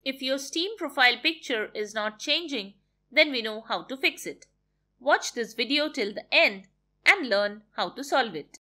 If your Steam profile picture is not changing, then we know how to fix it. Watch this video till the end and learn how to solve it.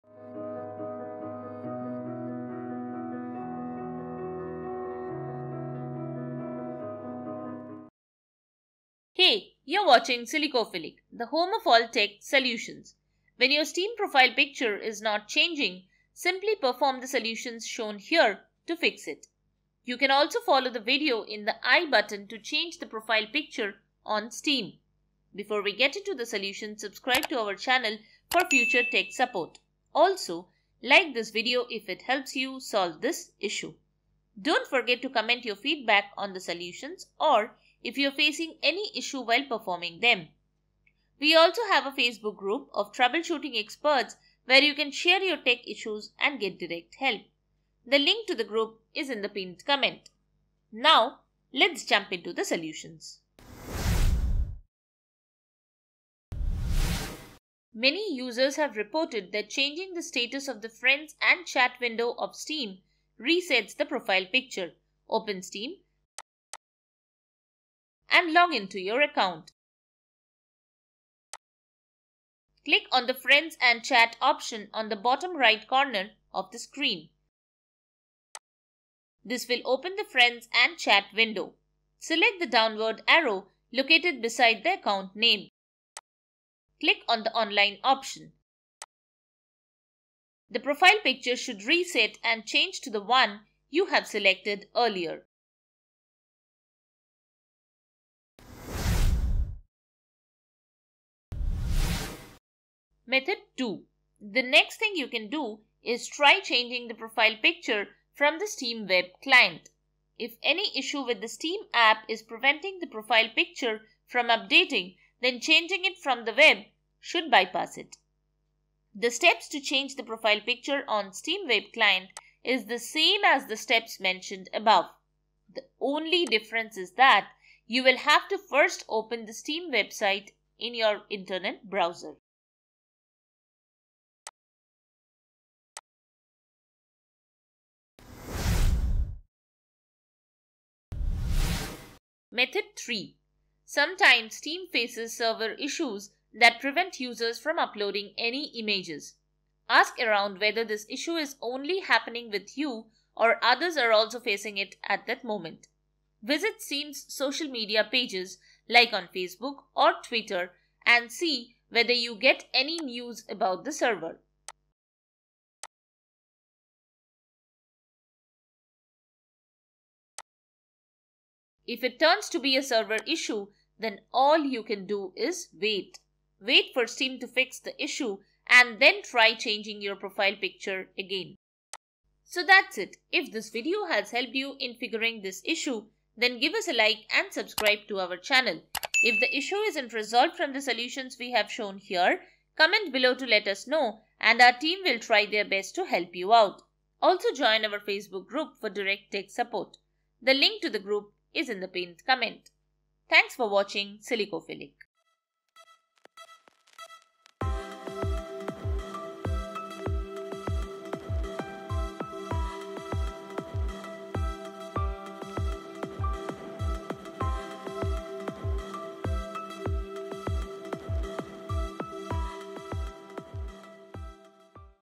Hey, you're watching Silicophilic, the home of all tech solutions. When your Steam profile picture is not changing, simply perform the solutions shown here to fix it. You can also follow the video in the I button to change the profile picture on Steam. Before we get into the solution, subscribe to our channel for future tech support. Also, like this video if it helps you solve this issue. Don't forget to comment your feedback on the solutions or if you're facing any issue while performing them. We also have a Facebook group of troubleshooting experts where you can share your tech issues and get direct help. The link to the group is in the pinned comment. Now, let's jump into the solutions. Many users have reported that changing the status of the Friends and Chat window of Steam resets the profile picture. Open Steam and log into your account. Click on the Friends and Chat option on the bottom right corner of the screen. This will open the Friends and Chat window. Select the downward arrow located beside the account name. Click on the Online option. The profile picture should reset and change to the one you have selected earlier. Method 2. The next thing you can do is try changing the profile picture from the Steam web client. If any issue with the Steam app is preventing the profile picture from updating, then changing it from the web should bypass it. The steps to change the profile picture on Steam web client is the same as the steps mentioned above. The only difference is that you will have to first open the Steam website in your internet browser. Method 3. Sometimes Steam faces server issues that prevent users from uploading any images. Ask around whether this issue is only happening with you or others are also facing it at that moment. Visit Steam's social media pages like on Facebook or Twitter and see whether you get any news about the server. If it turns to be a server issue, then all you can do is wait. Wait for Steam to fix the issue and then try changing your profile picture again. So that's it. If this video has helped you in figuring this issue, then give us a like and subscribe to our channel. If the issue isn't resolved from the solutions we have shown here, comment below to let us know and our team will try their best to help you out. Also join our Facebook group for direct tech support. The link to the group is in the pinned comment. Thanks for watching Silicophilic.